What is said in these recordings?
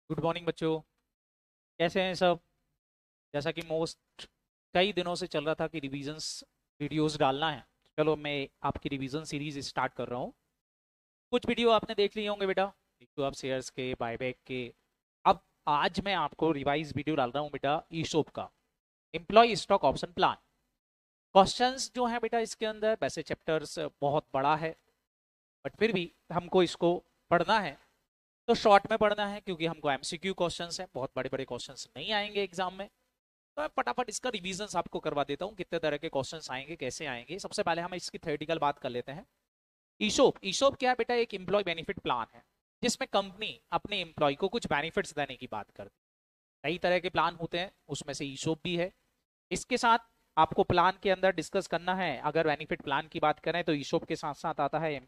Good morning बच्चों। कैसे हैं सब? जैसा कि मोस्ट कई दिनों से चल रहा था कि रिवीजन्स वीडियोस डालना है। चलो मैं आपकी रिवीजन सीरीज स्टार्ट कर रहा हूँ। कुछ वीडियो आपने देख लिए होंगे बेटा, तो आप शेयर्स के बायबैक के। अब आज मैं आपको रिवाइज वीडियो डाल रहा हूँ बेटा ईशॉप का, employee stock option plan. Questions जो हैं बेटा इसके अंदर, वैसे चैप्टर्स बहुत बड़ा है बट फिर भी हमको इसको पढ़ना है तो शॉर्ट में पढ़ना है, क्योंकि हमको एमसीक्यू क्वेश्चंस हैं, बहुत बड़े बड़े क्वेश्चंस नहीं आएंगे एग्जाम में। तो मैं फटाफट इसका रिवीजन आपको करवा देता हूँ, कितने तरह के क्वेश्चंस आएंगे, कैसे आएंगे। सबसे पहले हम इसकी थ्योरेटिकल बात कर लेते हैं। ईशॉप ईशॉप क्या है बेटा? एक एम्प्लॉय बेनिफिट प्लान है जिसमें कंपनी अपने एम्प्लॉय को कुछ बेनिफिट्स देने की बात करती है। कई तरह के प्लान होते हैं, उसमें से ईशॉप भी है। इसके साथ आपको प्लान के अंदर डिस्कस करना है। अगर बेनिफिट प्लान की बात करें तो ईशॉप के साथ साथ आता है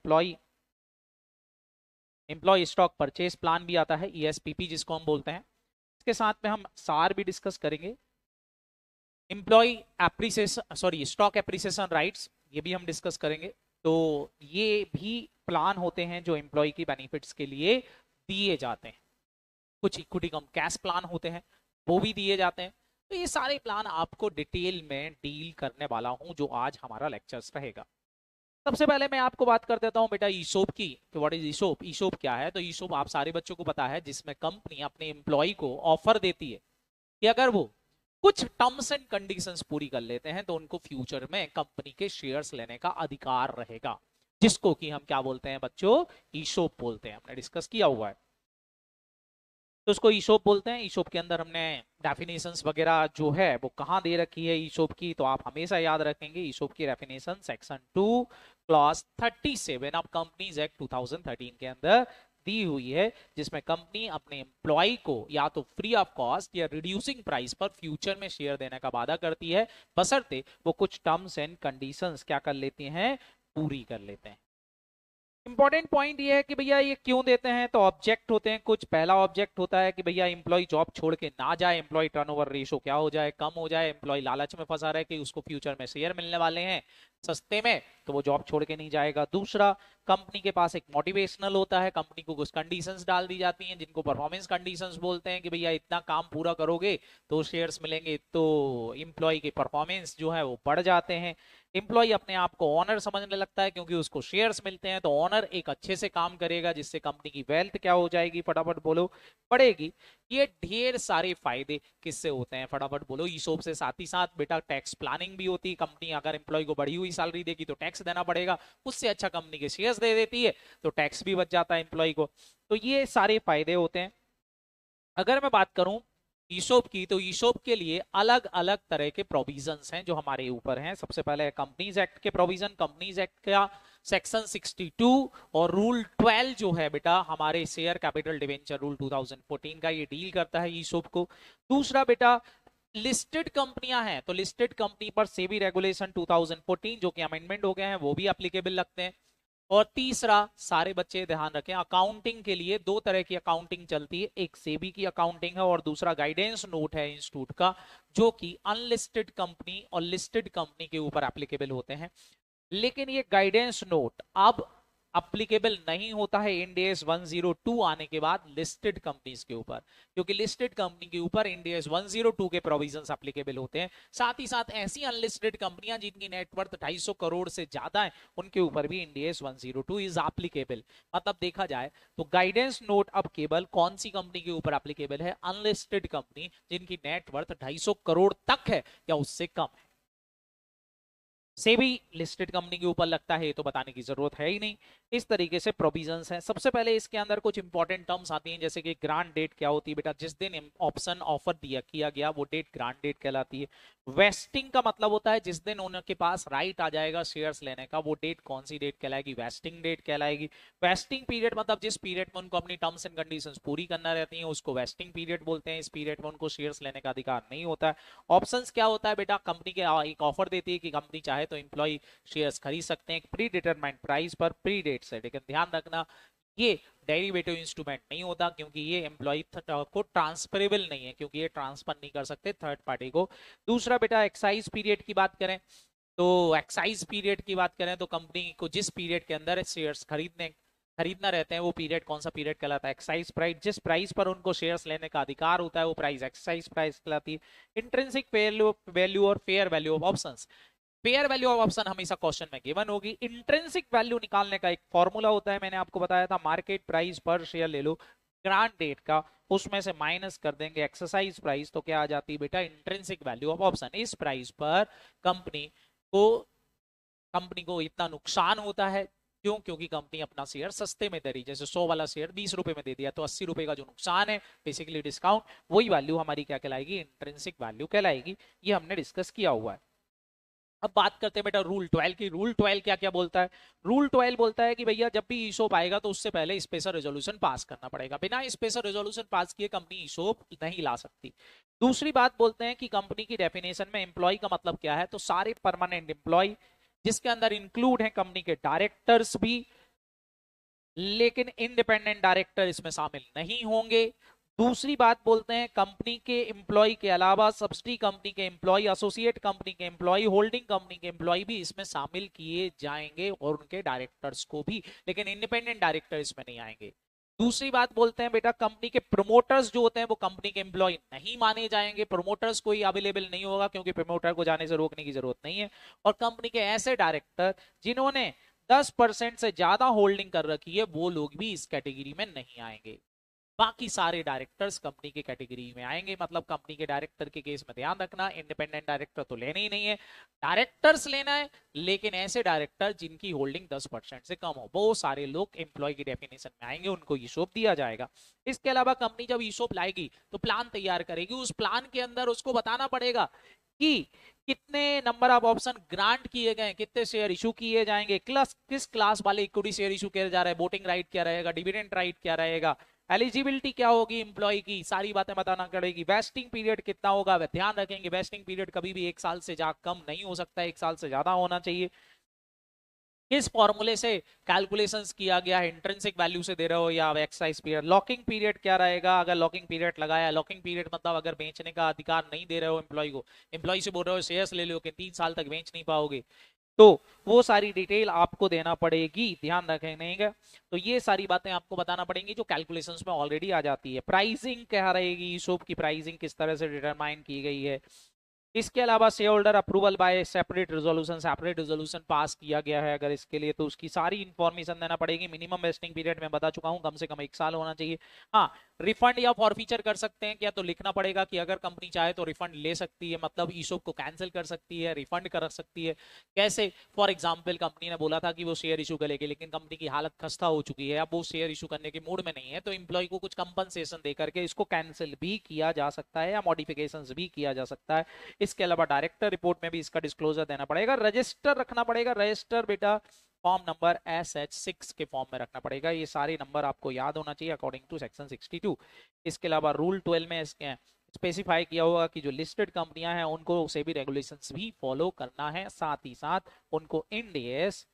एम्प्लॉय स्टॉक परचेज प्लान भी आता है, ईएसपीपी जिसको हम बोलते हैं। इसके साथ में हम सार भी डिस्कस करेंगे। Employee appreciation stock appreciation rights, ये भी हम डिस्कस करेंगे। तो ये भी प्लान होते हैं जो एम्प्लॉय की बेनिफिट्स के लिए दिए जाते हैं। कुछ इक्विटी कम कैश प्लान होते हैं, वो भी दिए जाते हैं। तो ये सारे प्लान आपको डिटेल में डील करने वाला हूं जो आज हमारा लेक्चर्स रहेगा। सबसे पहले मैं आपको बात कर देता हूं बेटा ईशॉप की। कि व्हाट इज ईशॉप? ईशॉप क्या है? तो ईशॉप आप सारे बच्चों को पता है, जिसमें कंपनी अपने एम्प्लॉय को ऑफर देती है कि अगर वो कुछ टर्म्स एंड कंडीशंस पूरी कर लेते हैं तो उनको फ्यूचर में कंपनी के शेयर्स लेने का अधिकार रहेगा, जिसको कि हम क्या बोलते हैं बच्चों? ईशॉप बोलते हैं। हमने डिस्कस किया हुआ है, तो उसको ईशॉप बोलते हैं। ईशॉप के अंदर हमने डेफिनेशंस वगैरह जो है वो कहाँ दे रखी है ईशॉप की, तो आप हमेशा याद रखेंगे ईशॉप की definition section 2 clause 37 of companies act 2013 के अंदर दी हुई है, जिसमें कंपनी अपने एम्प्लॉय को या तो फ्री ऑफ कॉस्ट या रिड्यूसिंग प्राइस पर फ्यूचर में शेयर देने का वादा करती है, बशर्ते वो कुछ टर्म्स एंड कंडीशंस क्या कर लेती हैं? पूरी कर लेते हैं। इंपॉर्टेंट पॉइंट ये है कि भैया ये क्यों देते हैं, तो ऑब्जेक्ट होते हैं कुछ। पहला ऑब्जेक्ट होता है कि भैया एम्प्लॉय जॉब छोड़ के ना जाए, एम्प्लॉय टर्नओवर रेशो क्या हो जाए? कम हो जाए। एम्प्लॉय लालच में फंसा रहे कि उसको फ्यूचर में शेयर मिलने वाले हैं सस्ते में, तो वो जॉब छोड़ के नहीं जाएगा। दूसरा, कंपनी के पास एक मोटिवेशनल होता है, कंपनी को कुछ कंडीशंस डाल दी जाती हैं जिनको परफॉर्मेंस कंडीशंस बोलते हैं कि भैया इतना काम पूरा करोगे तो शेयर्स मिलेंगे। तो एम्प्लॉय के परफॉर्मेंस जो है वो बढ़ जाते हैं। एम्प्लॉय अपने आप को ऑनर समझने लगता है क्योंकि उसको शेयर्स मिलते हैं, तो ऑनर एक अच्छे से काम करेगा जिससे कंपनी की वेल्थ क्या हो जाएगी? फटाफट बोलो, बढ़ेगी। ये ढेर सारे फायदे किससे होते हैं? फटाफट बोलो। ईशॉप से। साथ ही साथ बेटा टैक्स प्लानिंग भी होती है। कंपनी अगर एम्प्लॉय को बढ़ी हुई सैलरी देगी तो टैक्स देना पड़ेगा, उससे अच्छा कंपनी के शेयर्स दे देती है तो टैक्स भी बच जाता है एम्प्लॉय को। तो ये सारे फायदे होते हैं। अगर मैं बात करूं ईशॉप की, तो ईशॉप के लिए अलग अलग तरह के प्रोविजंस हैं जो हमारे ऊपर हैं। सबसे पहले कंपनीज एक्ट के प्रोविजन। कंपनीज एक्ट का सेक्शन 62 और रूल 12 जो है बेटा हमारे शेयर कैपिटल डिवेंचर रूल 2014 का, ये डील करता है ईशॉप को। दूसरा बेटा, लिस्टेड कंपनियां हैं तो लिस्टेड कंपनी पर सेबी रेगुलेशन 2014 जो कि अमेंडमेंट हो गए हैं वो भी एप्लीकेबल लगते हैं। और तीसरा, सारे बच्चे ध्यान रखें, अकाउंटिंग के लिए दो तरह की अकाउंटिंग चलती है, एक सेबी की अकाउंटिंग है और दूसरा गाइडेंस नोट है इंस्टीट्यूट का, जो कि अनलिस्टेड कंपनी और लिस्टेड कंपनी के ऊपर एप्लीकेबल होते हैं। लेकिन ये गाइडेंस नोट अब अप्लीकेबल नहीं होता है इंड एस 102 आने के बाद लिस्टेड कंपनीज के ऊपर, क्योंकि लिस्टेड कंपनी के ऊपर इंड एस 102 के प्रोविजंस एप्लीकेबल होते हैं। साथ ही साथ ऐसी अनलिस्टेड कंपनियां जिनकी नेटवर्थ 250 करोड़ से ज्यादा है उनके ऊपर भी इंड एस 102 इज एप्लीकेबल। मतलब देखा जाए तो गाइडेंस नोट अब केवल कौन सी कंपनी के ऊपर एप्लीकेबल है? अनलिस्टेड कंपनी जिनकी नेटवर्थ 250 करोड़ तक है या उससे कम है। सेबी लिस्टेड कंपनी के ऊपर लगता है तो बताने की जरूरत है ही नहीं। इस तरीके से प्रोविजंस हैं। सबसे पहले इसके अंदर कुछ इंपॉर्टेंट टर्म्स आती हैं, जैसे कि ग्रांट डेट क्या होती है बेटा? जिस दिन ऑप्शन ऑफर दिया किया गया वो डेट ग्रांट डेट कहलाती है। वेस्टिंग का मतलब होता है जिस दिन उनके पास राइट आ जाएगा शेयर्स लेने का, वो डेट कौन सी डेट कहलाएगी? वेस्टिंग डेट कहलाएगी। वेस्टिंग पीरियड मतलब जिस पीरियड में उनको अपनी टर्म्स एंड कंडीशंस पूरी करना रहती है उसको वेस्टिंग पीरियड बोलते हैं। इस पीरियड में उनको शेयर्स लेने का अधिकार नहीं होता है। ऑप्शंस क्या होता है बेटा? कंपनी के एक ऑफर देती है कि कंपनी चाहे तो एम्प्लॉय शेयर्स खरीद सकते हैं एक प्री डिटरमाइंड प्राइस पर प्री डेट से। लेकिन ध्यान रखना, ये डेरिवेटिव इंस्ट्रूमेंट नहीं होता क्योंकि ये एम्प्लॉय को ट्रांसफरेबल नहीं है, क्योंकि ये ट्रांसफर नहीं कर सकते थर्ड पार्टी को। दूसरा बेटा, एक्साइज पीरियड की बात करें तो एक्साइज पीरियड की बात करें तो कंपनी को जिस पीरियड के अंदर शेयर्स खरीदने खरीदना रहते हैं वो पीरियड कौन सा पीरियड कहलाता है? Exercise price. जिस प्राइस पर उनको शेयर्स लेने का अधिकार होता है वो प्राइस एक्सरसाइज प्राइस कहलाती है। इंट्रिंसिक वैल्यू और fair value of options. Fair value of option हमेशा क्वेश्चन में गिवन होगी। इंट्रिंसिक वैल्यू निकालने का एक फॉर्मूला होता है, मैंने आपको बताया था, मार्केट प्राइस पर शेयर ले लो ग्रांट डेट का, उसमें से माइनस कर देंगे एक्सरसाइज प्राइस, तो क्या आ जाती है बेटा? Intrinsic value of option. इस प्राइस पर कंपनी को इतना नुकसान होता है, क्यों? क्योंकि कंपनी अपना शेयर सस्ते में दे रही। जैसे 100 वाला शेयर 20 रुपए में दे दिया तो 80 रुपए का जो नुकसान है, बेसिकली डिस्काउंट, वही वैल्यू हमारी क्या कहलाएगी? इंट्रिंसिक वैल्यू कहलाएगी। ये हमने डिस्कस किया हुआ है। अब बात करते हैं बेटा रूल 12 की। रूल 12 क्या क्या बोलता है? रूल 12 बोलता है कि भैया जब भी ईसोप आएगा तो उससे पहले स्पेशल रेजोल्यूशन पास करना पड़ेगा। बिना स्पेशल रेजोल्यूशन पास किए कंपनी ईसोप नहीं ला सकती। दूसरी बात बोलते हैं कि कंपनी की डेफिनेशन में एम्प्लॉय का मतलब क्या है? तो सारे परमानेंट एम्प्लॉय, जिसके अंदर इंक्लूड है कंपनी के डायरेक्टर्स भी, लेकिन इंडिपेंडेंट डायरेक्टर इसमें शामिल नहीं होंगे। दूसरी बात बोलते हैं कंपनी के एम्प्लॉय के अलावा सब्सिडी कंपनी के एम्प्लॉय, एसोसिएट कंपनी के एम्प्लॉय, होल्डिंग कंपनी के एम्प्लॉय भी इसमें शामिल किए जाएंगे और उनके डायरेक्टर्स को भी, लेकिन इंडिपेंडेंट डायरेक्टर इसमें नहीं आएंगे। दूसरी बात बोलते हैं बेटा कंपनी के प्रमोटर्स जो होते हैं वो कंपनी के एम्प्लॉय नहीं माने जाएंगे। प्रमोटर्स कोई अवेलेबल नहीं होगा क्योंकि प्रमोटर को जाने से रोकने की जरूरत नहीं है। और कंपनी के ऐसे डायरेक्टर जिन्होंने 10% से ज्यादा होल्डिंग कर रखी है वो लोग भी इस कैटेगरी में नहीं आएंगे। बाकी सारे डायरेक्टर्स कंपनी के कैटेगरी में आएंगे। मतलब कंपनी के डायरेक्टर के केस में ध्यान रखना, इंडिपेंडेंट डायरेक्टर तो लेने ही नहीं है, डायरेक्टर्स लेना है, लेकिन ऐसे डायरेक्टर जिनकी होल्डिंग 10% से कम हो, वो सारे लोग एम्प्लॉय की डेफिनेशन में आएंगे, उनको ईसोप दिया जाएगा। इसके अलावा कंपनी जब ईसोप लाएगी तो प्लान तैयार करेगी। उस प्लान के अंदर उसको बताना पड़ेगा कि कितने नंबर ऑफ ऑप्शन ग्रांट किए गए, कितने शेयर इशू किए जाएंगे, किस क्लास वाले इक्विटी शेयर इशू किया जा रहा है, वोटिंग राइट क्या रहेगा, डिविडेंड राइट क्या रहेगा, एलिजिबिलिटी क्या होगी एम्प्लॉय की, सारी बातें बताना पड़ेगी। वेस्टिंग पीरियड कितना होगा, ध्यान रखेंगे वेस्टिंग पीरियड कभी भी 1 साल से कम नहीं हो सकता है, 1 साल से ज्यादा होना चाहिए। किस फॉर्मूले से कैलकुलेशंस किया गया है, इंट्रिंसिक वैल्यू से दे रहे हो या एक्सरसाइज पीरियड। लॉकिंग पीरियड क्या रहेगा, अगर लॉकिंग पीरियड लगाया, लॉकिंग पीरियड मतलब अगर बेचने का अधिकार नहीं दे रहे हो एम्प्लॉय को, एम्प्लॉय से बोल रहे हो शेयर्स ले लो कि 3 साल तक बेच नहीं पाओगे, तो वो सारी डिटेल आपको देना पड़ेगी, ध्यान रखेंगे। तो ये सारी बातें आपको बताना पड़ेंगी जो कैलकुलेशंस में ऑलरेडी आ जाती है। प्राइसिंग क्या रहेगी, ईसोप की प्राइसिंग किस तरह से डिटरमाइन की गई है। इसके अलावा share holder approval by separate resolution pass किया गया है अगर इसके लिए, तो उसकी सारी इंफॉर्मेशन देना पड़ेगी। मिनिमम वेस्टिंग पीरियड में बता चुका हूं, कम से कम 1 साल होना चाहिए। हाँ, रिफंड या फॉरफीचर कर सकते हैं क्या, तो लिखना पड़ेगा कि अगर कंपनी चाहे तो रिफंड ले सकती है, मतलब ईसोप को कैंसिल कर सकती है, रिफंड कर सकती है। कैसे? फॉर एग्जाम्पल कंपनी ने बोला था कि वो शेयर इशू करेगी, लेकिन कंपनी की हालत खस्ता हो चुकी है, अब वो शेयर इशू करने के मूड में नहीं है, तो एम्प्लॉय को कुछ कंपनसेशन देकर के इसको कैंसिल भी किया जा सकता है या मॉडिफिकेशन भी किया जा सकता है। इसके अलावा डायरेक्टर रिपोर्ट में भी इसका डिस्क्लोजर देना पड़ेगा। रजिस्टर रखना पड़ेगा, रजिस्टर बेटा फॉर्म नंबर SH6 के फॉर्म में रखना पड़ेगा। ये सारे नंबर आपको याद होना चाहिए अकॉर्डिंग टू सेक्शन 62। इसके अलावा रूल 12 में स्पेसिफाई किया होगा कि जो लिस्टेड कंपनियां हैं उनको से भी रेगुलेशंस भी फॉलो करना है, साथ ही साथ उनको इंड AS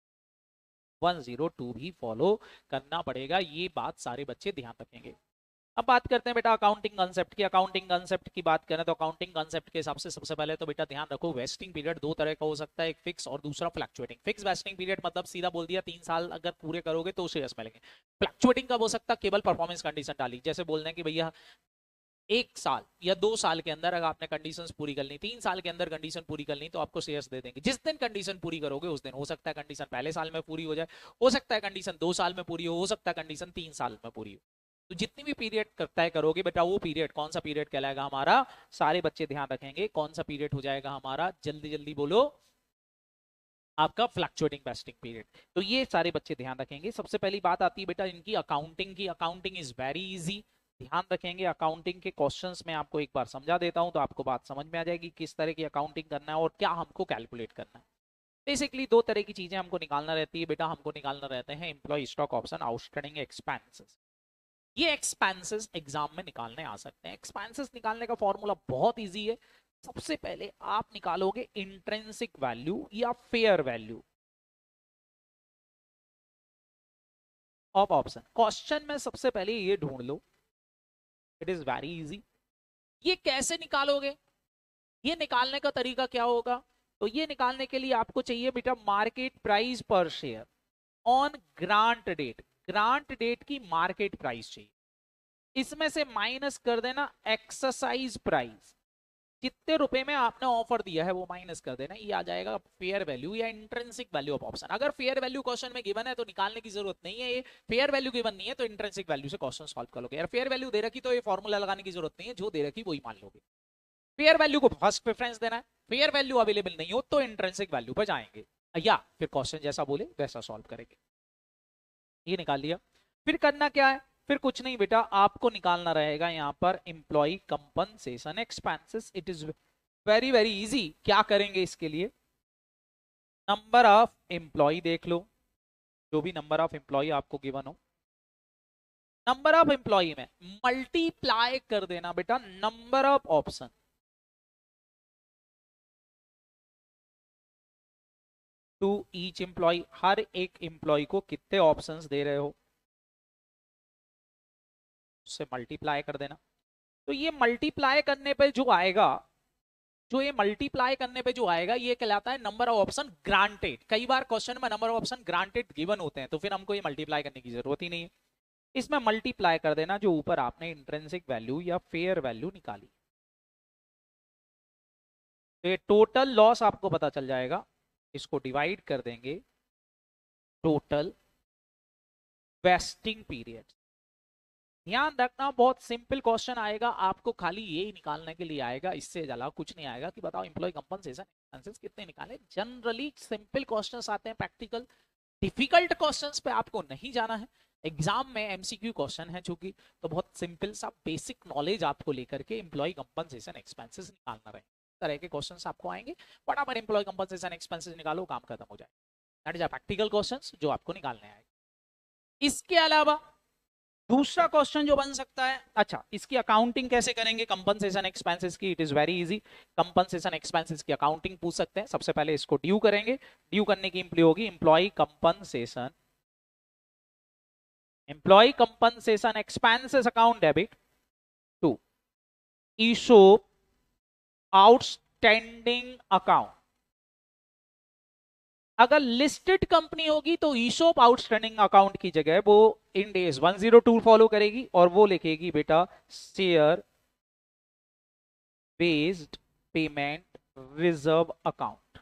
102 भी फॉलो करना पड़ेगा। ये बात सारे बच्चे ध्यान रखेंगे। अब बात करते हैं बेटा अकाउंटिंग कंसेप्ट की। अकाउंटिंग कंसेप्ट की बात करें तो अकाउंटिंग कंसेप्ट के हिसाब से सबसे पहले तो बेटा ध्यान रखो, वेस्टिंग पीरियड 2 तरह का हो सकता है, एक फिक्स और दूसरा फ्लक्चुएटिंग। फिक्स वेस्टिंग पीरियड मतलब सीधा बोल दिया 3 साल अगर पूरे करोगे तो शेयर्स मिलेंगे। फ्लक्चुएटिंग कब हो सकता है? केवल परफॉर्मेंस कंडीशन डाली, जैसे बोल रहे हैं कि भैया 1 साल या 2 साल के अंदर अगर आपने कंडीशंस पूरी कर ली, 3 साल के अंदर कंडीशन पूरी कर ली, तो आपको शेयर्स दे देंगे। जिस दिन कंडीशन पूरी करोगे उस दिन, हो सकता है कंडीशन पहले साल में पूरी हो जाए, हो सकता है कंडीशन 2 साल में पूरी हो सकता है कंडीशन 3 साल में पूरी हो। तो जितनी भी पीरियड तय करोगे बेटा, वो पीरियड कौन सा पीरियड कहलाएगा हमारा, सारे बच्चे ध्यान रखेंगे कौन सा पीरियड हो जाएगा हमारा, जल्दी जल्दी बोलो, आपका फ्लक्चुएटिंग वेस्टिंग पीरियड। तो ये सारे बच्चे ध्यान रखेंगे। सबसे पहली बात आती है बेटा इनकी अकाउंटिंग की। अकाउंटिंग इज वेरी इजी, ध्यान रखेंगे। अकाउंटिंग के क्वेश्चंस में आपको एक बार समझा देता हूं तो आपको बात समझ में आ जाएगी किस तरह की अकाउंटिंग करना है और क्या हमको कैलकुलेट करना है। बेसिकली 2 तरह की चीजें हमको निकालना रहती है बेटा, हमको निकालना रहते हैं employee stock option, outstanding expenses. ये एक्सपेंसेस एग्जाम में निकालने आ सकते हैं। एक्सपेंसेस निकालने का फॉर्मूला बहुत इजी है। सबसे पहले आप निकालोगे इंट्रिंसिक वैल्यू या fair value of option. Question में सबसे पहले ये ढूंढ लो, इट इज वेरी इजी। ये कैसे निकालोगे, ये निकालने का तरीका क्या होगा, तो ये निकालने के लिए आपको चाहिए बेटा मार्केट प्राइस पर share on grant date. Grant date की मार्केट प्राइस चाहिए, इसमें से माइनस कर देना एक्सरसाइज प्राइस, कितने रुपए में आपने ऑफर दिया है वो माइनस कर देना, ये आ जाएगा फेयर वैल्यू या इंट्रिंसिक वैल्यू ऑफ ऑप्शन। अगर फेयर वैल्यू क्वेश्चन में गिवन है तो निकालने की जरूरत नहीं है, ये फेयर वैल्यू गिवन नहीं है तो इंट्रिंसिक वैल्यू से क्वेश्चन सॉल्व कर लोगे। यार फेयर वैल्यू दे रखी तो ये फॉर्मूला लगाने की जरूरत नहीं है, जो दे रखी वही मान लोगे। फेयर वैल्यू को फर्स्ट प्रेफरेंस देना है, फेयर वैल्यू अवेलेबल नहीं हो तो इंट्रिंसिक वैल्यू पर जाएंगे, या फिर क्वेश्चन जैसा बोले वैसा सॉल्व करेंगे। ये निकाल लिया, फिर करना क्या है, फिर कुछ नहीं बेटा, आपको निकालना रहेगा यहाँ पर employee compensation expenses. It is very very easy. क्या करेंगे इसके लिए, नंबर ऑफ एम्प्लॉय देख लो, जो भी नंबर ऑफ एम्प्लॉय आपको गिवन हो, नंबर ऑफ एम्प्लॉय में मल्टीप्लाई कर देना बेटा number of option, to each employee, हर एक एम्प्लॉय को कितने ऑप्शंस दे रहे हो उससे मल्टीप्लाई कर देना। तो ये मल्टीप्लाई करने पे जो आएगा, ये मल्टीप्लाई करने पे जो आएगा ये कहलाता है नंबर ऑफ ऑप्शन ग्रांटेड। कई बार क्वेश्चन में number of option granted given होते हैं तो फिर हमको ये मल्टीप्लाई करने की जरूरत ही नहीं है, इसमें मल्टीप्लाई कर देना जो ऊपर आपने इंट्रिंसिक वैल्यू या फेयर वैल्यू निकाली। तो ये टोटल लॉस आपको पता चल जाएगा, इसको डिवाइड कर देंगे टोटल वेस्टिंग पीरियड। ध्यान रखना बहुत सिंपल क्वेश्चन आएगा, आपको खाली यही निकालने के लिए आएगा, इससे ज्यादा कुछ नहीं आएगा कि बताओ एम्प्लॉय कंपनसेशन एक्सपेंसेस कितने निकाले। जनरली सिंपल क्वेश्चंस आते हैं प्रैक्टिकल, डिफिकल्ट क्वेश्चंस पे आपको नहीं जाना है। एग्जाम में एमसीक्यू क्वेश्चन है चूंकि, तो बहुत सिंपल सा बेसिक नॉलेज आपको लेकर के एम्प्लॉय कंपनसेशन एक्सपेंसेस निकालना रहेगा। तरह के क्वेश्चंस आपको आएंगे, फटाफट एम्प्लॉय कंपनसेशन एक्सपेंसेस निकालो, काम खत्म हो जाए। That is a practical questions जो आपको निकालने आएंगे। इसके अलावा दूसरा क्वेश्चन जो बन सकता है, अच्छा इसकी अकाउंटिंग कैसे करेंगे कंपनसेशन एक्सपेंसेस की, it is very easy. Compensation expenses की अकाउंटिंग पूछ सकते हैं। सबसे पहले इसको ड्यू करेंगे, ड्यू करने की एम्प्लॉय होगी employee compensation expenses account debit to ESOP outstanding account. अगर लिस्टेड कंपनी होगी तो ईशॉप आउटस्टैंडिंग अकाउंट की जगह वो इंड एस 102 फॉलो करेगी और वो लिखेगी बेटा share based payment reserve account.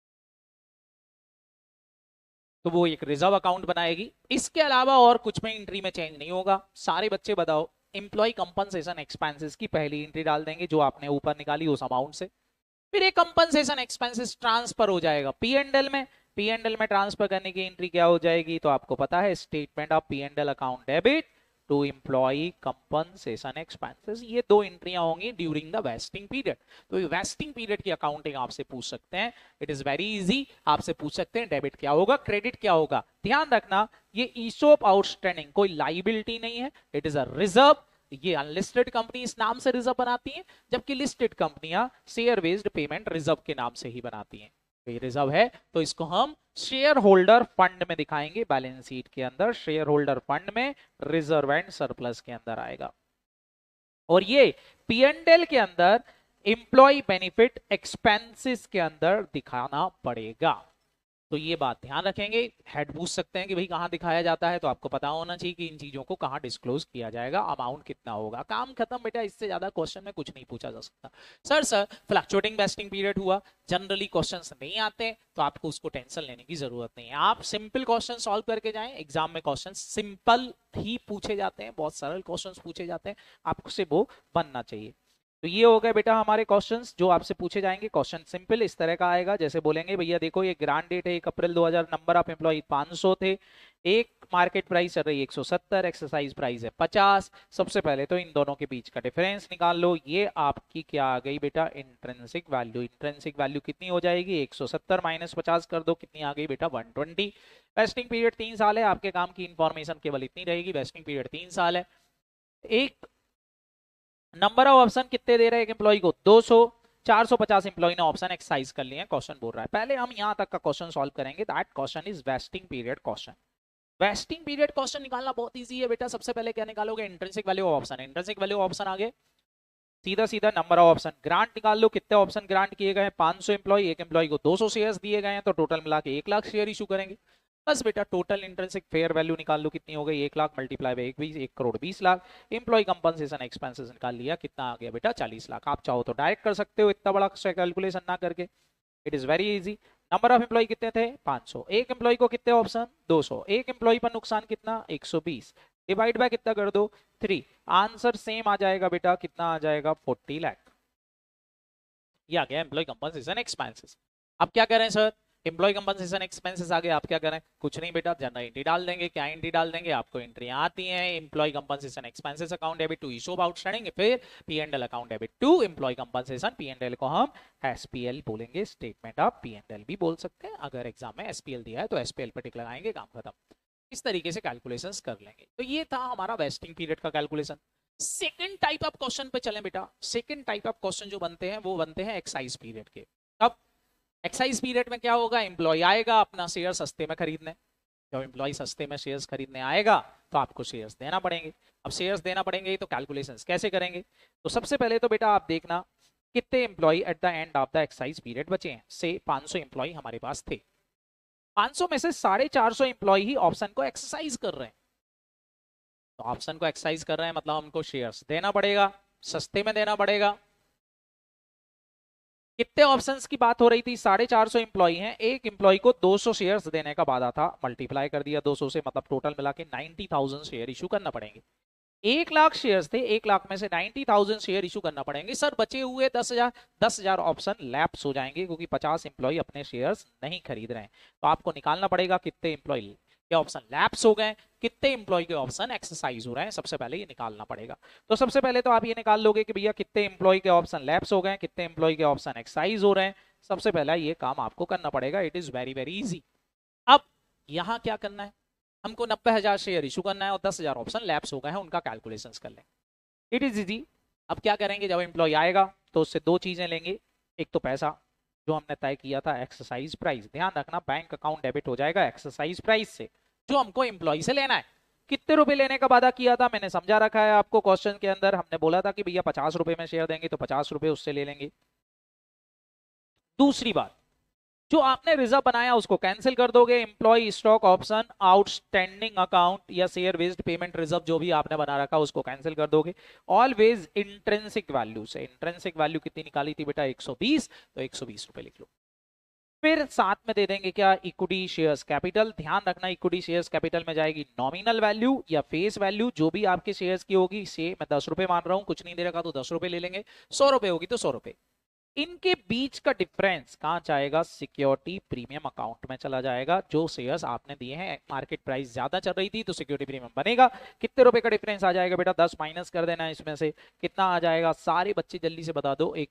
तो वो एक रिजर्व अकाउंट बनाएगी। इसके अलावा और कुछ में एंट्री में चेंज नहीं होगा। सारे बच्चे बताओ, एम्प्लॉय कंपनसेशन एक्सपेंसेस की पहली एंट्री डाल देंगे जो आपने ऊपर निकाली उस अमाउंट से, फिर एक कंपनसेशन एक्सपेंसेस ट्रांसफर हो जाएगा पीएनएल में। पीएनएल में ट्रांसफर करने की एंट्री क्या हो जाएगी, तो आपको पता है statement of PNL account debit to employee compensation expenses. ये दो एंट्रियां होंगी ड्यूरिंग द वेस्टिंग पीरियड। तो वेस्टिंग पीरियड की अकाउंटिंग आपसे पूछ सकते हैं, इट इज वेरी इजी। आपसे पूछ सकते हैं डेबिट क्या होगा, क्रेडिट क्या होगा। ध्यान रखना ये ईशॉप आउटस्टैंडिंग कोई लाइबिलिटी नहीं है, इट इज अ रिजर्व। ये अनलिस्टेड कंपनी इस नाम से रिजर्व बनाती है, जबकि लिस्टेड कंपनियां शेयर बेस्ड पेमेंट रिजर्व के नाम से ही बनाती हैं। ये रिजर्व है तो इसको हम शेयर होल्डर फंड में दिखाएंगे, बैलेंस शीट के अंदर शेयर होल्डर फंड में रिजर्व एंड सरप्लस के अंदर आएगा। और ये पीएनएल के अंदर एम्प्लॉय बेनिफिट एक्सपेंसेस के अंदर दिखाना पड़ेगा। तो ये बात ध्यान रखेंगे। हेड पूछ सकते हैं कि भाई कहाँ दिखाया जाता है, तो आपको पता होना चाहिए कि इन चीजों को कहाँ डिस्क्लोज किया जाएगा, अमाउंट कितना होगा, काम खत्म बेटा। इससे ज्यादा क्वेश्चन में कुछ नहीं पूछा जा सकता। सर फ्लक्चुएटिंग वेस्टिंग पीरियड हुआ, जनरली क्वेश्चंस नहीं आते तो आपको उसको टेंशन लेने की जरूरत नहीं है। आप सिंपल क्वेश्चन सॉल्व करके जाएं, एग्जाम में क्वेश्चन सिंपल ही पूछे जाते हैं, बहुत सरल क्वेश्चन पूछे जाते हैं, आपसे वो बनना चाहिए। तो ये हो गए बेटा हमारे क्वेश्चंस जो आपसे पूछे जाएंगे। क्वेश्चन सिंपल इस तरह का आएगा, जैसे बोलेंगे भैया देखो ये ग्रांड डेट है 1 अप्रैल 2000, नंबर ऑफ एम्प्लॉय 500 थे, एक मार्केट प्राइस चल रही है 170, एक्सरसाइज प्राइस है 50। सबसे पहले तो इन दोनों के बीच का डिफरेंस निकाल लो। ये आपकी क्या आ गई बेटा, इंट्रिंसिक वैल्यू। इंट्रिंसिक वैल्यू कितनी हो जाएगी, 170 माइनस 50 कर दो, कितनी आ गई बेटा 120। वेस्टिंग पीरियड 3 साल है, आपके काम की इंफॉर्मेशन केवल इतनी रहेगी, वेस्टिंग पीरियड 3 साल है। एक नंबर ऑफ ऑप्शन कितने दे रहे हैं एक एम्प्लॉय को, 200, 450 एम्प्लॉय ने ऑप्शन एक्सरसाइज कर लिए हैं। क्वेश्चन बोल रहा है, पहले हम यहां तक का क्वेश्चन सॉल्व करेंगे। That question is vesting period question. Vesting period question निकालना बहुत इजी है बेटा। सबसे पहले क्या निकालोगे, intrinsic value of option. Intrinsic value of option आगे सीधा सीधा नंबर ऑफ ऑप्शन, ग्रांट निकाल लो, कितने ऑप्शन ग्रांट किए गए हैं 500 एम्प्लॉय, एक एम्प्लॉय को 200 शेयर्स दिए गए हैं, तो टोटल मिला के 1 लाख शेयर इशू करेंगे। बस बेटा टोटल इंट्रिंसिक फेयर वैल्यू निकाल लो, कितनी हो गई 1 lakh multiply by 1,20,20,00,000। Employee compensation expenses निकाल लिया, कितना आ गया बेटा 40 लाख। आप चाहो तो डायरेक्ट कर सकते हो इतना बड़ा कैलकुलेशन ना करके, it is very easy. Number of employee कितने थे 500, एक एम्प्लॉय को कितने ऑप्शन 200, एक एम्प्लॉय पर नुकसान कितना 120, डिवाइड बाय कितना कर दो 3, आंसर सेम आ जाएगा बेटा, कितना आ जाएगा 40 लाख। ये आ गया एम्प्लॉय कंपनसेशन एक्सपेंसेस। अब क्या करें सर, एम्प्लॉय कंपनसेशन एक्सपेंसेस आ गए, आप क्या करें, कुछ नहीं बेटा जनरल एंट्री डाल देंगे। क्या एंट्री डाल देंगे, आपको एंट्री आती है, employee compensation expenses account debit to issue of outstanding, फिर P&L account debit to employee compensation, P&L को हम SPL बोलेंगे, स्टेटमेंट ऑफ P&L भी बोल सकते हैं। अगर एग्जाम में SPL दिया है तो SPL पे टिक लगाएंगे, काम खत्म। इस तरीके से कैलकुलेशंस कर लेंगे। तो ये था हमारा वेस्टिंग पीरियड का calculation. Second type of question पे चलें बेटा। सेकंड टाइप ऑफ क्वेश्चन जो बनते हैं वो बनते हैं एक्साइज पीरियड के। अब एक्साइज पीरियड में क्या होगा, एम्प्लॉय आएगा अपना शेयर सस्ते में खरीदने। जब एम्प्लॉय सस्ते में शेयर्स खरीदने आएगा तो आपको शेयर्स देना पड़ेंगे। अब शेयर्स देना पड़ेंगे तो कैलकुलेशंस कैसे करेंगे, तो सबसे पहले तो बेटा आप देखना कितने employee at the end of the excise period बचे हैं। से 500 एम्प्लॉय हमारे पास थे, 500 में से 450 एम्प्लॉय ही ऑप्शन को एक्सरसाइज कर रहे हैं। तो ऑप्शन को एक्सरसाइज कर रहे हैं मतलब हमको शेयर्स देना पड़ेगा, सस्ते में देना पड़ेगा। कितने ऑप्शंस की बात हो रही थी, 450 एम्प्लॉय हैं, एक एम्प्लॉय को 200 शेयर्स देने का वादा था, मल्टीप्लाई कर दिया 200 से, मतलब टोटल मिला के 90,000 शेयर इशू करना पड़ेंगे। 1 लाख शेयर्स थे, 1 लाख में से 90,000 शेयर इशू करना पड़ेंगे। सर बचे हुए 10,000 ऑप्शन लैप्स हो जाएंगे क्योंकि 50 एम्प्लॉय अपने शेयर्स नहीं खरीद रहे हैं। तो आपको निकालना पड़ेगा कितने एम्प्लॉय के ऑप्शन लैप्स हो गए, कितने एम्प्लॉय के ऑप्शन एक्सरसाइज हो रहे हैं, सबसे पहले ये निकालना पड़ेगा। तो सबसे पहले तो आप ये निकाल लोगे कि भैया कितने एम्प्लॉय के ऑप्शन लैप्स हो गए, कितने एम्प्लॉय के ऑप्शन एक्सरसाइज हो रहे हैं। सबसे पहला ये काम आपको करना पड़ेगा, it is very very easy. अब यहां क्या करना है, हमको 90,000 शेयर इशू करना है और 10,000 ऑप्शन लैप्स हो गए हैं, उनका कैलकुलेशंस कर लेंगे, इट इज इजी। अब क्या करेंगे, जब एम्प्लॉय आएगा तो उससे दो चीजें लेंगे, एक तो पैसा जो हमने तय किया था एक्सरसाइज प्राइस, ध्यान रखना बैंक अकाउंट डेबिट हो जाएगा एक्सरसाइज प्राइस से, जो हमको एम्प्लॉय से लेना है। कितने रुपए लेने का वादा किया था मैंने समझा रखा है आपको क्वेश्चन के अंदर, हमने बोला था कि भैया 50 रुपए में शेयर देंगे तो 50 रुपए उससे ले लेंगे। दूसरी बात, जो आपने रिजर्व बनाया उसको कैंसिल कर दोगे, employee stock option outstanding account या शेयर बेस्ड पेमेंट रिजर्व जो भी आपने बना रखा उसको कैंसिल कर दोगे। ऑलवेज इंट्रिंसिक वैल्यू से, इंट्रिंसिक वैल्यू कितनी निकाली थी बेटा 120, तो 120 रुपए लिख लो। फिर साथ में दे देंगे क्या, इक्विटी शेयर्स कैपिटल। ध्यान रखना इक्विटी शेयर्स कैपिटल में जाएगी नॉमिनल वैल्यू या फेस वैल्यू, जो भी आपके शेयर्स की होगी। से मैं 10 रुपए मान रहा हूं, कुछ नहीं दे रखा तो 10 रुपए ले लेंगे, 100 रुपए होगी तो 100 रुपए। इनके बीच का डिफरेंस कहां जाएगा, सिक्योरिटी प्रीमियम अकाउंट में चला जाएगा। जो शेयर्स आपने दिए हैं मार्केट प्राइस ज्यादा चल रही थी तो सिक्योरिटी प्रीमियम बनेगा। कितने रुपए का डिफरेंस आ जाएगा बेटा, 10 माइनस कर देना है इसमें से, कितना आ जाएगा, सारे बच्चे जल्दी से बता दो।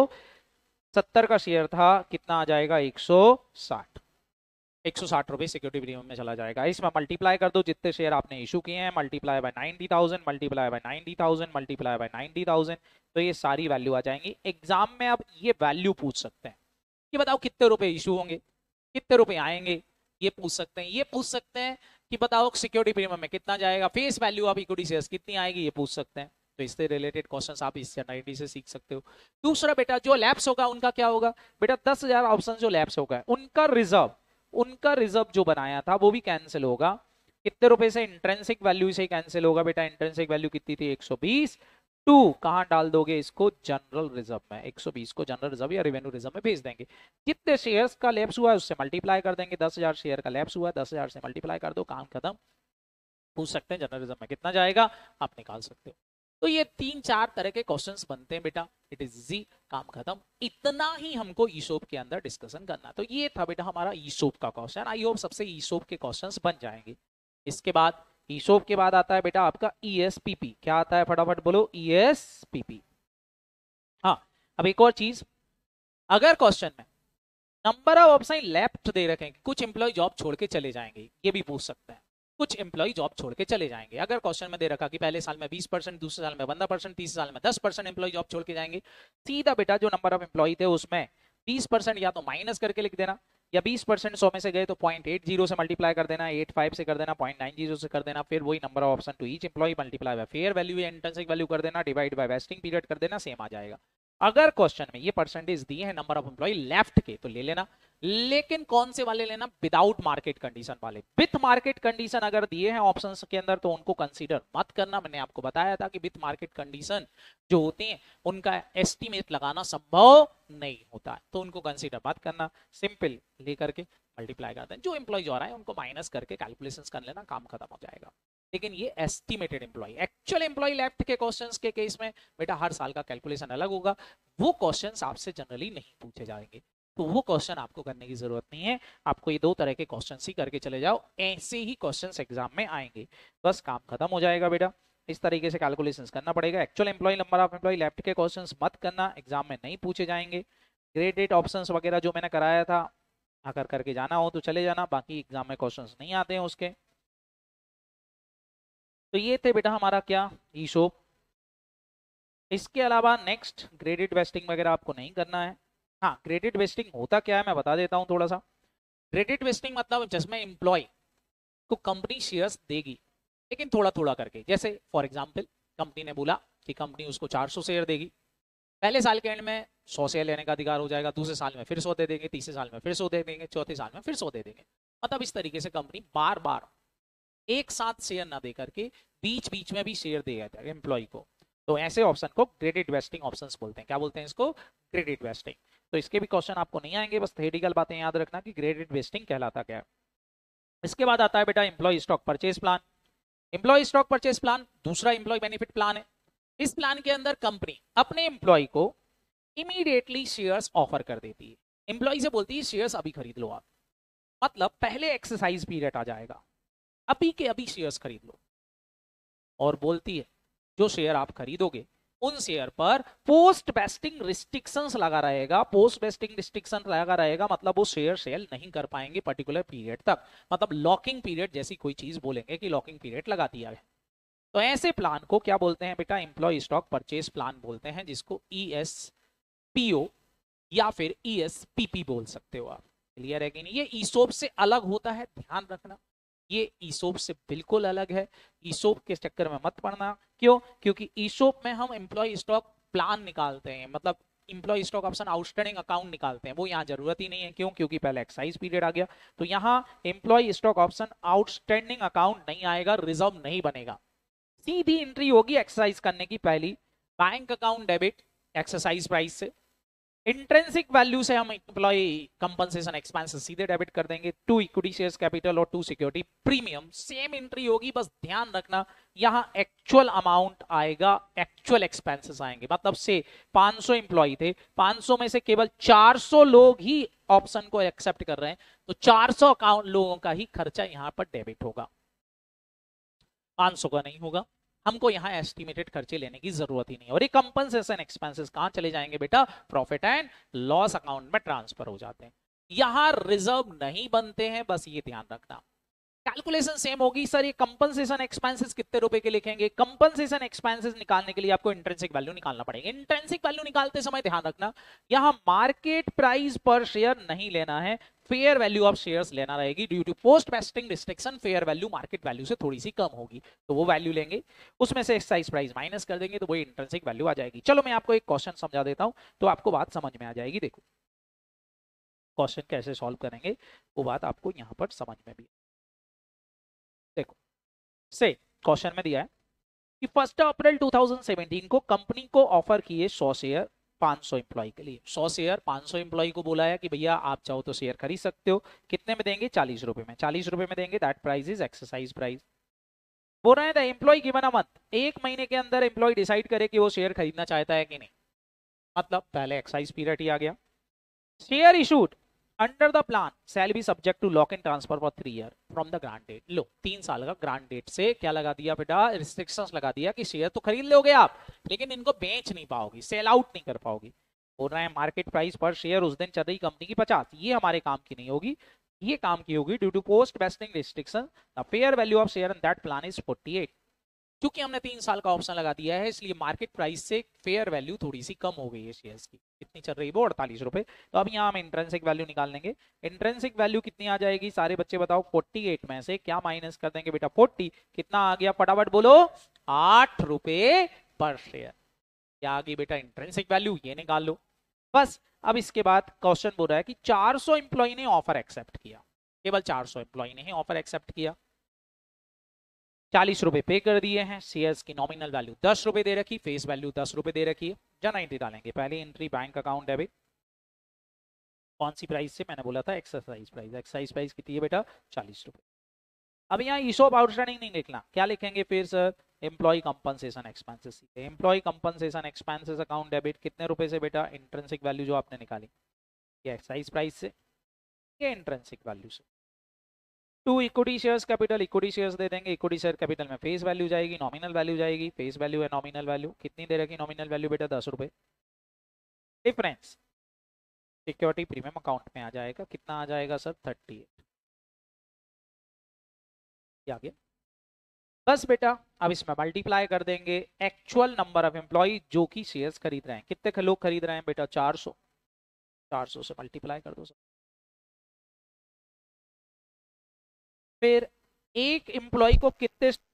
170 का शेयर था, कितना आ जाएगा 160, 160 रुपए सिक्योरिटी प्रीमियम में चला जाएगा। इसमें मल्टीप्लाई कर दो जितने शेयर आपने इशू किए हैं, multiply by 90,000, multiply by 90,000, multiply by 90,000, तो ये सारी वैल्यू आ जाएंगी। एग्जाम में अब ये वैल्यू पूछ सकते हैं कि बताओ कितने रुपए इशू होंगे, कितने रुपए आएंगे, ये पूछ सकते हैं। ये पूछ सकते हैं कि बताओ सिक्योरिटी प्रीमियम में कितना जाएगा, face value of equity shares कितनी आएगी, ये पूछ सकते हैं। तो इससे रिलेटेड क्वेश्चंस आप इस जनरलिटी से सीख सकते हो। दूसरा बेटा, जो लैप्स होगा उनका क्या होगा बेटा, 10,000 ऑप्शन जो लैप्स होगा उनका रिजर्व जो बनाया था वो भी कैंसिल होगा। कितने रुपए से, इंट्रिंसिक वैल्यू से कैंसिल होगा बेटा। इंट्रिंसिक वैल्यू कितनी थी 120, टू कहां डाल दोगे इसको, जनरल रिजर्व में। 120 को जनरल रिजर्व या रेवेन्यू रिजर्व में भेज देंगे। जितने शेयर्स का लैप्स हुआ है उससे मल्टीप्लाई कर देंगे, 10,000 शेयर का लैप्स हुआ है, 10,000 से मल्टीप्लाई कर दो, काम खत्म। पूछ सकते हैं जनरल रिजर्व में कितना जाएगा, आप निकाल सकते हो। तो ये 3-4 तरह के क्वेश्चंस बनते हैं बेटा, इट इज इजी, काम खत्म। इतना ही हमको ईसोप के अंदर डिस्कशन करना। तो ये था बेटा हमारा ईसोप का क्वेश्चन। आई होप सबसे ईसोप के क्वेश्चंस बन जाएंगे। इसके बाद ईसोप के बाद आता है बेटा आपका ईएसपीपी। क्या आता है फटाफट बोलो, ईएसपीपी। हाँ, अब एक और चीज, अगर क्वेश्चन में नंबर ऑफ ऑप्शन लेफ्ट दे रखे हैं, कुछ एम्प्लॉय जॉब छोड़ के चले जाएंगे, ये भी पूछ सकते हैं। कुछ एम्प्लॉय जॉब छोड़ के चले जाएंगे, अगर क्वेश्चन में दे रखा कि पहले साल में 20%, दूसरे साल में 15%, तीसरे साल में 10% एम्प्लॉय जॉब छोड़ के जाएंगे, सीधा बेटा जो नंबर ऑफ एम्प्लॉय थे उसमें 20% या तो माइनस करके लिख देना, या 20% 100 में से गए तो 0.80 से मल्टीप्लाई कर देना, 85 से कर देना, 0.90 से कर देना, फिर वही number of option to each employee multiply by fair value या इंट्रिंसिक वैल्यू कर देना, डिवाइड बाय वेस्टिंग पीरियड कर देना, सेम आ जाएगा। अगर क्वेश्चन में ये परसेंटेज दिए हैं नंबर ऑफ एम्प्लॉय लेफ्ट के तो ले लेना, लेकिन कौन से वाले लेना, विदाउट मार्केट कंडीशन वाले। विथ मार्केट कंडीशन अगर दिए हैं ऑप्शंस के अंदर तो उनको कंसीडर मत करना। मैंने आपको बताया था कि विथ मार्केट कंडीशन जो होती हैं उनका एस्टिमेट लगाना संभव नहीं होता है, तो उनको कंसीडर मत करना। सिंपल लेकर के मल्टीप्लाई करते हैं, जो एम्प्लॉय जो आ रहा है उनको माइनस करके कैलकुलेशंस कर लेना, काम खत्म हो जाएगा। लेकिन ये estimated employee, actual employee left के क्वेश्चंस के केस में बेटा हर साल का कैलकुलेशन अलग होगा, वो क्वेश्चंस आपसे जनरली नहीं पूछे जाएंगे, तो वो क्वेश्चन आपको करने की जरूरत नहीं है। आपको ये दो तरह के क्वेश्चन ही करके चले जाओ, ऐसे ही क्वेश्चंस एग्जाम में आएंगे, बस काम खत्म हो जाएगा बेटा। इस तरीके से कैलकुलेशंस करना पड़ेगा। Actual employee, number of employee, left के क्वेश्चंस मत करना, एग्जाम में नहीं पूछे जाएंगे। ग्रेडेड ऑप्शंस वगैरह जो मैंने कराया था, अगर करके जाना हो तो चले जाना, बाकी एग्जाम में क्वेश्चंस नहीं आते हैं उसके। तो ये थे बेटा हमारा क्या, ईशोप। इसके अलावा नेक्स्ट ग्रेडेड वेस्टिंग वगैरह आपको नहीं करना है। हाँ, ग्रेडेड वेस्टिंग होता क्या है मैं बता देता हूँ थोड़ा सा। ग्रेडेड वेस्टिंग मतलब जिसमें एम्प्लॉय को कंपनी शेयर्स देगी, लेकिन थोड़ा थोड़ा करके। जैसे फॉर एग्जांपल कंपनी ने बोला कि कंपनी उसको 400 शेयर देगी, पहले साल के एंड में 100 शेयर लेने का अधिकार हो जाएगा, दूसरे साल में फिर 100 दे देंगे, तीसरे साल में फिर 100 दे देंगे, चौथे साल में फिर 100 दे देंगे। मतलब इस तरीके से कंपनी बार बार एक साथ शेयर ना दे करके बीच बीच में भी शेयर देगा एम्प्लॉय को, तो ऐसे ऑप्शन को ग्रेडेड वेस्टिंग ऑप्शंस बोलते हैं। क्या बोलते हैं इसको, ग्रेडेड वेस्टिंग। तो इसके भी क्वेश्चन आपको नहीं आएंगे, बस थ्योरेटिकल बातें याद रखना कि ग्रेडेड वेस्टिंग कहलाता क्या है। इसके बाद आता है बेटा employ stock purchase plan. Employ stock purchase plan दूसरा एम्प्लॉय बेनिफिट प्लान है। इस प्लान के अंदर कंपनी अपने एम्प्लॉय को इमीडिएटली शेयर्स ऑफर कर देती है। एम्प्लॉय से बोलती है शेयर्स अभी खरीद लो आप, मतलब पहले एक्सरसाइज पीरियड आ जाएगा, अभी के अभी शेयर्स खरीद लो, और बोलती है जो शेयर आप खरीदोगे उन शेयर पर पोस्ट वेस्टिंग रिस्ट्रिक्शंस लगा रहेगा। पोस्ट वेस्टिंग रिस्ट्रिक्शन लगा रहेगा मतलब वो शेयर सेल नहीं कर पाएंगे पर्टिकुलर पीरियड तक, मतलब लॉकिंग पीरियड जैसी कोई चीज बोलेंगे कि लॉकिंग पीरियड लगा दिया है। तो ऐसे प्लान को क्या बोलते हैं बेटा, एम्प्लॉय स्टॉक परचेज प्लान बोलते हैं, जिसको ESPO या फिर ESPP बोल सकते हो आप। क्लियर है कि नहीं? ये ईसोप से अलग होता है, ध्यान रखना, ये ईसोप से बिल्कुल अलग है। ईसोप के चक्कर में मत पड़ना। क्यों? क्योंकि ईसोप में हम एम्प्लॉय स्टॉक प्लान निकालते हैं, मतलब employ stock option outstanding account निकालते हैं, वो यहाँ जरूरत ही नहीं है। क्यों? क्योंकि पहले एक्साइज पीरियड आ गया। तो यहाँ employ stock option outstanding account नहीं आएगा, रिजर्व नहीं बनेगा, सीधी एंट्री होगी एक्सरसाइज करने की पहली, bank account debit exercise price से, इंट्रिंसिक वैल्यू से हम एम्प्लॉय कंपनसेशन एक्सपेंसेस सीधे डेबिट कर देंगे, टू इक्विटी शेयर्स कैपिटल और to security premium, same entry होगी। बस ध्यान रखना यहां एक्चुअल अमाउंट आएगा, एक्चुअल एक्सपेंसेस आएंगे। मतलब से 500 एम्प्लॉय थे, 500 में से केवल 400 लोग ही ऑप्शन को एक्सेप्ट कर रहे हैं, तो 400 अकाउंट लोगों का ही खर्चा यहां पर डेबिट होगा, 500 का नहीं होगा। हमको यहाँ एस्टिमेटेड खर्चे लेने की जरूरत ही नहीं है। और ये कंपनसेशन एक्सपेंसेस कहां चले जाएंगे बेटा, प्रॉफिट एंड लॉस अकाउंट में ट्रांसफर हो जाते हैं। यहां रिजर्व नहीं बनते हैं, बस ये ध्यान रखना। कैलकुलेशन सेम होगी सर, ये कंपनसेशन एक्सपेंसेस कितने रुपए के लिखेंगे। कंपनसेशन एक्सपेंसेस निकालने के लिए आपको इंट्रिंसिक वैल्यू निकालना पड़ेगा। इंट्रिंसिक वैल्यू निकालते समय ध्यान रखना, यहां मार्केट प्राइस पर शेयर नहीं लेना है, फेयर वैल्यू ऑफ शेयर्स लेना रहेगी। Due to post vesting restriction fair value market value से थोड़ी सी कम होगी, तो वो वैल्यू लेंगे, उसमें से एक्सरसाइज प्राइस माइनस कर देंगे, तो वो इंट्रिंसिक वैल्यू आ जाएगी। चलो मैं आपको एक क्वेश्चन समझा देता हूं, तो आपको बात समझ में आ जाएगी। देखो क्वेश्चन कैसे सॉल्व करेंगे वो बात आपको यहां पर समझ में भी। देखो से क्वेश्चन में दिया है कि 1 अप्रैल 2017 को कंपनी को ऑफर किए 100 शेयर 500 एम्प्लॉय के लिए। 100 शेयर 500 एम्प्लॉय को बोला है कि भैया आप चाहो तो शेयर खरीद सकते हो, कितने में देंगे, 40 रुपए में। 40 रुपए में देंगे, that price is exercise price. बोल रहे हैं the employ given a month, एक महीने के अंदर एम्प्लॉय डिसाइड करे कि वो शेयर खरीदना चाहता है कि नहीं, मतलब पहले एक्साइज पीरियड ही आ गया। Share issued under the plan shall be subject to lock in transfer for 3 year from the grant date. लो 3 साल का ग्रांट डेट से क्या लगा दिया बेटा, रिस्ट्रिक्शंस लगा दिया कि शेयर तो खरीद लोगे आप, लेकिन इनको बेच नहीं पाओगी, सेल आउट नहीं कर पाओगी। बोल रहे हैं मार्केट प्राइस पर शेयर उस दिन चल रही कंपनी की 50, ये हमारे काम की नहीं होगी, ये काम की होगी। Due to post vesting restriction the fair value of share in that plan is 48। क्योंकि हमने 3 साल का ऑप्शन लगा दिया है, इसलिए मार्केट प्राइस से फेयर वैल्यू थोड़ी सी कम हो गई है शेयर्स की। कितनी चल रही है वो, 48 रुपए। तो अब यहाँ हम इंट्रिंसिक वैल्यू निकाल लेंगे। इंट्रिंसिक वैल्यू कितनी आ जाएगी, सारे बच्चे बताओ। 48 में से क्या माइनस कर देंगे बेटा, 40, कितना आ गया फटाफट बोलो, 8 रुपए पर शेयर। क्या आ गई बेटा इंट्रिंसिक वैल्यू, ये निकाल लो। बस अब इसके बाद क्वेश्चन बोल रहा है कि 400 एम्प्लॉय ने ऑफर एक्सेप्ट किया, केवल 400 एम्प्लॉय ने ही ऑफर एक्सेप्ट किया, 40 रुपए पे कर दिए हैं, शेयर्स की नॉमिनल वैल्यू 10 रुपए दे रखी, फेस वैल्यू 10 रुपए दे रखी है। जन एंट्री डालेंगे, पहली एंट्री बैंक अकाउंट डेबिट, कौन सी प्राइस से, मैंने बोला था एक्सरसाइज प्राइस, एक्सरसाइज प्राइस कितनी है बेटा 40 रुपए। अब यहाँ ईसॉप आउटस्टैंडिंग नहीं लिखना, क्या लिखेंगे फिर sir, employ compensation expenses, employ compensation expenses account debit कितने रुपए से बेटा, इंट्रिंसिक वैल्यू जो आपने निकाली, ये एक्सरसाइज प्राइस से, ये इंट्रिंसिक वैल्यू से। To equity shares capital, equity shares दे देंगे, इक्विटी शेयर कैपिटल में फेस वैल्यू जाएगी, नॉमिनल वैल्यू जाएगी, फेस वैल्यू है नॉमिनल वैल्यू, कितनी दे रखी नॉमिनल वैल्यू बेटा 10 रुपए, डिफरेंस सिक्योरिटी प्रीमियम अकाउंट में आ जाएगा, कितना आ जाएगा सर 38, आ गया। बस बेटा अब इसमें मल्टीप्लाई कर देंगे एक्चुअल नंबर ऑफ एम्प्लॉय जो कि शेयर्स खरीद रहे हैं, कितने लोग खरीद रहे हैं बेटा 400, 400 से मल्टीप्लाई कर दो सर। फिर एक एम्प्लॉय को कितने